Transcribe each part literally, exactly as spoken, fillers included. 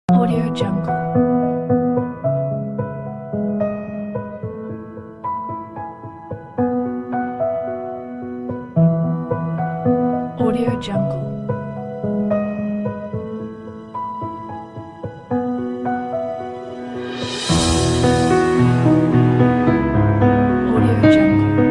Audio Jungle. Audio Jungle. Audio Jungle.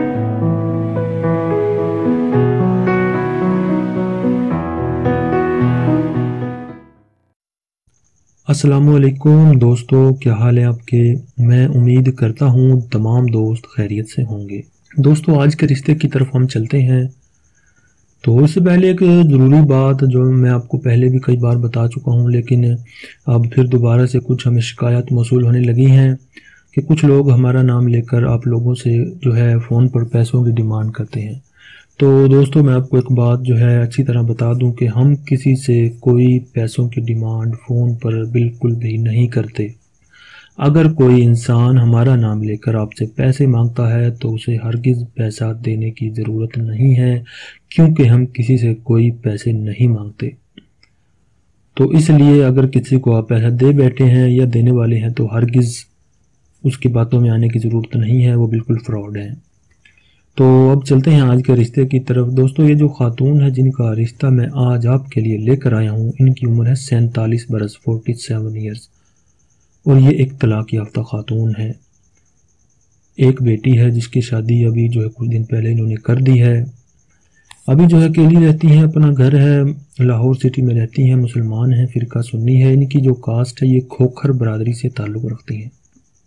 अस्सलामुअलैकुम दोस्तों, क्या हाल है आपके। मैं उम्मीद करता हूँ तमाम दोस्त खैरियत से होंगे। दोस्तों, आज के रिश्ते की तरफ हम चलते हैं। तो इससे पहले एक ज़रूरी बात जो मैं आपको पहले भी कई बार बता चुका हूँ, लेकिन अब फिर दोबारा से कुछ हमें शिकायत मौसूल होने लगी हैं कि कुछ लोग हमारा नाम लेकर आप लोगों से जो है फ़ोन पर पैसों की डिमांड करते हैं। तो दोस्तों, मैं आपको एक बात जो है अच्छी तरह बता दूं कि हम किसी से कोई पैसों की डिमांड फ़ोन पर बिल्कुल भी नहीं करते। अगर कोई इंसान हमारा नाम लेकर आपसे पैसे मांगता है तो उसे हरगिज़ पैसा देने की ज़रूरत नहीं है, क्योंकि हम किसी से कोई पैसे नहीं मांगते। तो इसलिए अगर किसी को आप पैसा दे बैठे हैं या देने वाले हैं तो हरगिज़ उसकी बातों में आने की ज़रूरत नहीं है, वो बिल्कुल फ्रॉड है। तो अब चलते हैं आज के रिश्ते की तरफ। दोस्तों, ये जो खातून है जिनका रिश्ता मैं आज आपके लिए लेकर आया हूँ, इनकी उम्र है सैंतालीस बरस, फोर्टी सेवन ईयर्स, और ये एक तलाक याफ्ता खातून है। एक बेटी है जिसकी शादी अभी जो है कुछ दिन पहले इन्होंने कर दी है। अभी जो है अकेली रहती हैं, अपना घर है, लाहौर सिटी में रहती हैं, मुसलमान हैं, फ़िरका सुन्नी है। इनकी जो कास्ट है ये खोखर बरादरी से ताल्लुक़ रखती हैं।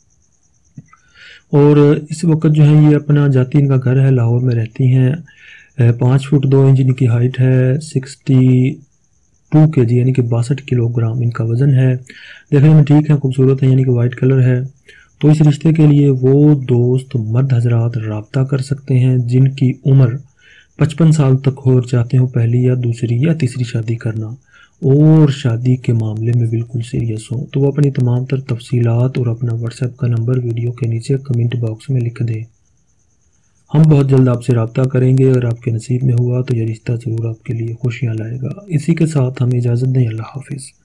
और इस वक्त जो है ये अपना जाती इनका घर है, लाहौर में रहती हैं। पाँच फुट दो इंच इनकी हाइट है, सिक्सटी टू के जी यानी कि बासठ किलोग्राम इनका वज़न है। देखने में ठीक है, खूबसूरत है, यानी कि वाइट कलर है। तो इस रिश्ते के लिए वो दोस्त मर्द हजरात रब्ता कर सकते हैं जिनकी उम्र पचपन साल तक हो और चाहते हो पहली या दूसरी या तीसरी शादी करना और शादी के मामले में बिल्कुल सीरियस हो, तो वो अपनी तमाम तर तफसीलात और अपना व्हाट्सएप का नंबर वीडियो के नीचे कमेंट बॉक्स में लिख दें। हम बहुत जल्द आपसे रब्ता करेंगे। अगर आपके नसीब में हुआ तो यह रिश्ता ज़रूर आपके लिए खुशियाँ लाएगा। इसी के साथ हमें इजाज़त दें। अल्लाह हाफिज़।